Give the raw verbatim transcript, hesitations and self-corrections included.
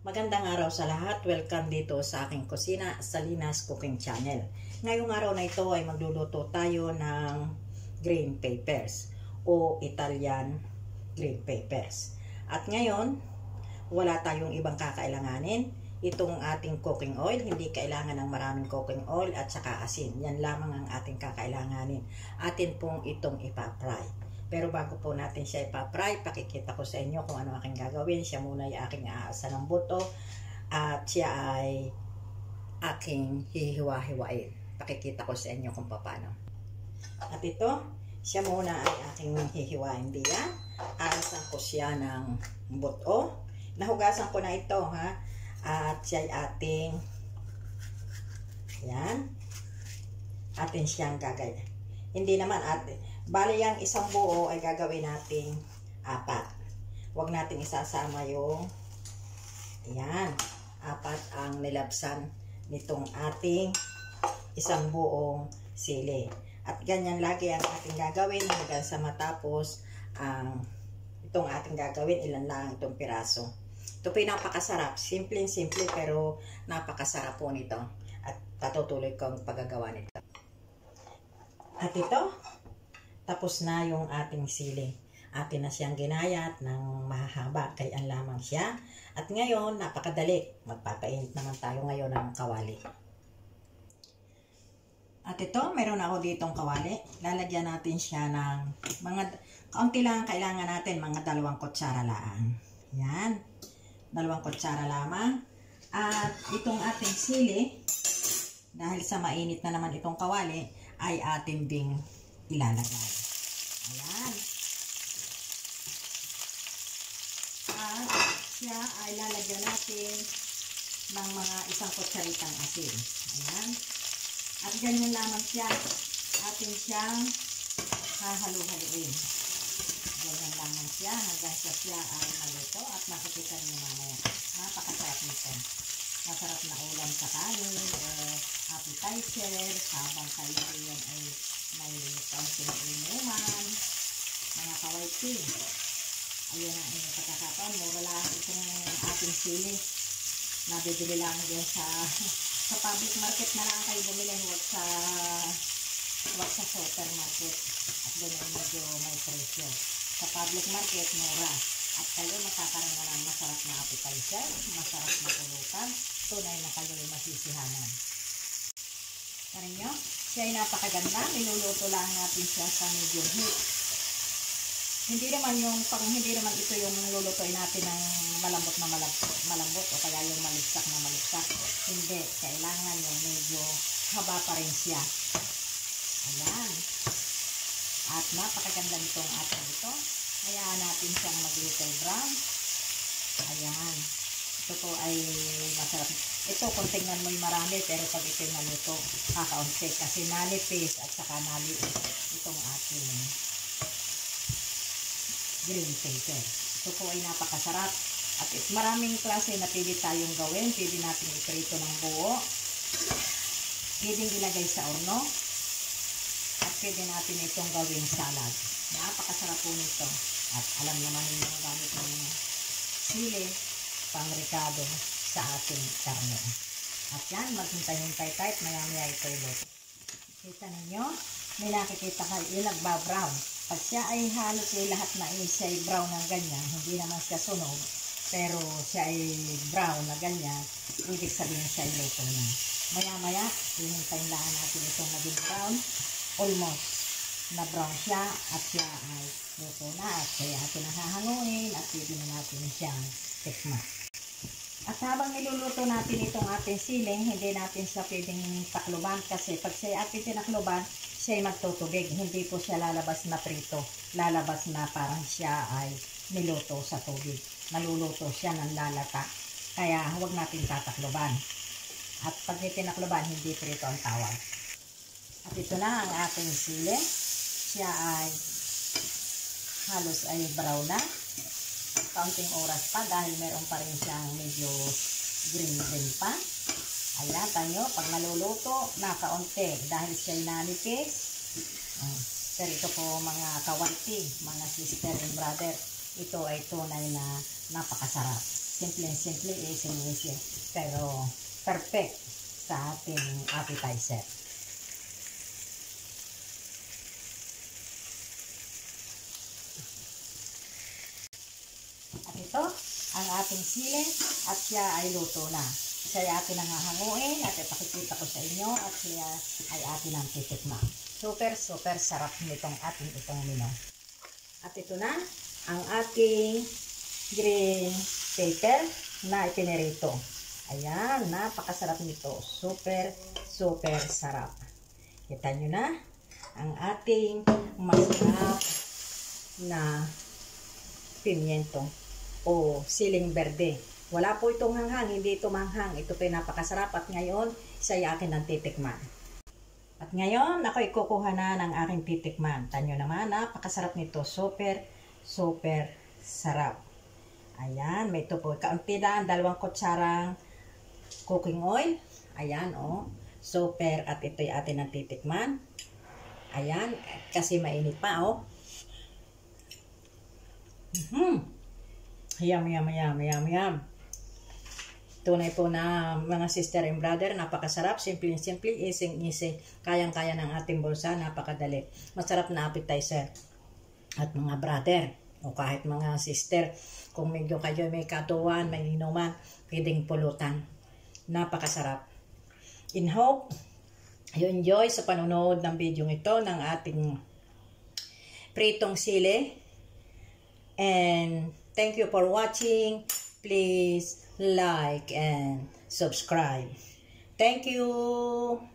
Magandang araw sa lahat. Welcome dito sa aking kusina, Salinas Cooking Channel. Ngayong araw na ito ay magluluto tayo ng green peppers o Italian green peppers. At ngayon, wala tayong ibang kakailanganin. Itong ating cooking oil, hindi kailangan ng maraming cooking oil at saka asin. Yan lamang ang ating kakailanganin. Atin pong itong ipapry. Pero bago po natin siya ipapry, pakikita ko sa inyo kung ano aking gagawin. Siya muna ay aking aasa ng buto at siya ay aking hihiwa-hiwain. Pakikita ko sa inyo kung paano. At ito, siya muna ay aking hihiwain diyan. Aasan ko siya ng buto. Nahugasan ko na ito, ha? At siya ay ating yan. Atin siyang gagawin. Hindi naman atin. Bali yung isang buo ay gagawin nating apat. Huwag natin isasama yung yan. Apat ang nilabsan nitong ating isang buong sili. At ganyan lagi ang ating gagawin hanggang sa matapos ang itong ating gagawin. Ilan lang itong piraso. Ito po yung napakasarap. Simple-simple pero napakasarap po nito. At patutuloy ko ang paggagawa nito. At ito, tapos na yung ating sili. Atin na siyang ginayat ng mahahaba. Kayaan lamang siya. At ngayon, napakadali. Magpapainit naman tayo ngayon ng kawali. At ito, meron ako ditong kawali. Lalagyan natin siya ng mga, kaunti lang kailangan natin, mga dalawang kutsara lang. Yan. Dalawang kutsara lamang. At itong ating sili, dahil sa mainit na naman itong kawali, ay atin ding ilalagay. Ayan. At siya ay lalagyan natin ng mga isang kutsaritang asin. Ayan. At ganyan lamang siya. Atin siyang hahalu-haluin. Ganyan lamang siya hanggang sa siya ay maluto at makikita niyo mamaya. Napakasarap nito. Masarap na ulam sa kanin o appetizer habang kayo yan ay may kaunting inuman, mga kawaiti. Ayun ang inyong pagkakataon. Mura lang itong ating sili. Nabibili lang din sa sa public market na lang kayo bumili. Huwag sa huwag sa supermarket. At doon ay medyo may presyo. Sa public market, mura. At kayo makakaroon na ng masarap na appetizer, masarap na pulutan. Tunay na kayo ay masisihanan. Parin nyo? Siya ay napakaganda. Niluluto lang natin siya sa medium heat. Hindi naman yung, pag hindi naman ito yung lulutoy natin ng malambot na malambot, malambot o kaya yung maligsak na maligsak. Hindi. Kailangan yung medyo haba pa rin siya. Ayan. At napakaganda nitong ating ito. Hayaan natin siyang mag-little brown. Ayan. Ito po ay masarap. Ito, kung tingnan mo yung marami, pero pag ito yung naluto, kakaunti. Kasi nalipis at saka naliit itong ating green pepper. Ito po ay napakasarap. At maraming klase na pwede tayong gawin. Pwede natin iprito ng buo. Pwede ilagay sa orno. At pwede natin itong gawin salad. Napakasarap po nito. At alam naman ninyo ang gamit ng sili pang ricado sa ating karne. At yan, maghintay-hintay tayo at maya-maya ito iluto. Kita ninyo, may nakikita kayo yung nagba-brown. Pag siya ay halos ay lahat na ay siya ay brown ng ganyan, hindi naman siya sunog, pero siya ay brown na ganyan, ibig sabihin siya ay luto na. Maya-maya, hihintayin lang natin itong maging brown, almost na brown siya at siya ay luto na at kaya natin nahahanguin at pwede na natin siyang tikman. At habang niluluto natin itong ating siling, hindi natin siya pwedeng takluban kasi pag siya ating tinakluban, siya ay magtutubig. Hindi po siya lalabas na prito. Lalabas na parang siya ay niluto sa tubig. Naluluto siya ng lalata. Kaya huwag natin tatakluban. At pag tinakluban, hindi prito ang tawag. At ito na ang ating sili. Siya ay halos ay brown na. Kaunting oras pa dahil meron pa rin siyang medyo green-green pa. Ayan, tanyo, pag naluluto, nakaunti dahil siya'y nanipis. Uh, pero ito po mga kawanti, mga sister and brother, ito ay tunay na napakasarap. Simple-simple, easy-easy. Pero perfect sa ating appetizer. At ito, ang ating sili at siya ay luto na. Siya ay atin ang hahanguin at ipakikita ko sa inyo at siya ay atin ang titikma. Super, super sarap nitong ating itong mino. At ito na, ang ating green pepper na ipinirito. Ayan, napakasarap nito. Super, super sarap. Kita nyo na, ang ating masarap na pimiento o siling berde. Wala po itong hanghang, hindi ito manghang. Ito po napakasarap at ngayon, isa ay akin ang titikman. At ngayon, ako ikukuha na ng aking titikman. Tanyo naman, napakasarap nito. Super, super sarap. Ayan, may ito po. Kaunti lang, dalawang kutsarang cooking oil. Ayan, oh. Super, at ito ay atin ang titikman. Ayan, kasi mainit pa, oh. Mm-hmm. Yum, yum, yum, yum, yum. Tunay po na mga sister and brother, napakasarap, simple-simple, easy-easy, kayang-kaya ng ating bulsa, napakadali. Masarap na appetizer. At mga brother, o kahit mga sister, kung medyo kayo may katuwan, may inuman, pwedeng pulutan. Napakasarap. In hope, you enjoy sa panonood ng video ito ng ating pritong sili. And thank you for watching. Please like and subscribe. Thank you.